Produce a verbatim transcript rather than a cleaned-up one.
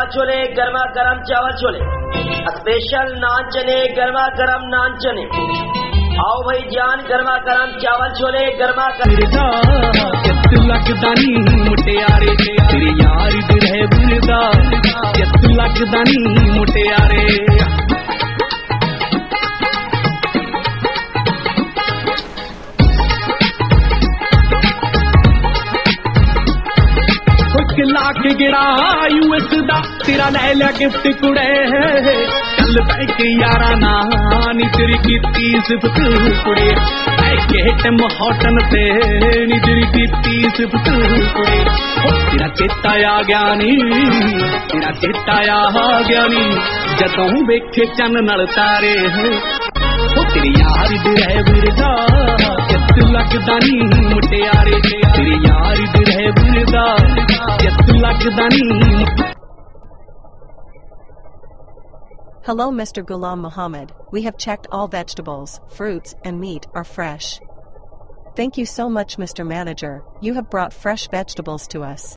चावल छोले, गर्मा गर्म चावल छोले, स्पेशल नान चने, गर्मा गर्म नान चने। आओ भाई जान, गर्मा गर्म चावल छोले, गर्मा गर्म लगदा नी मुटियारे तेरी यार दी रहे बुरदा, कित लगदा नी मुटियारे। लाख गिरा यूएस दा तेरा ले लिया गिफ्ट कुड़े, कल बैक यारा ना नी तेरी कीती सिफत कुड़े, गेट महौटन से नी तेरी कीती सिफत कुड़े। तेरा चेता आ गया नी, तेरा चेता आ गया नी, जदों वेखे चन नाल तारे तेरी यार दी रहे बुरदा, कित लगदा नी मुटियारे तेरी यार दी रहे बुरदा, कित लगदा नी। Hello Mister Ghulam Muhammad, we have checked all vegetables, fruits and meat are fresh. Thank you so much Mister Manager, you have brought fresh vegetables to us.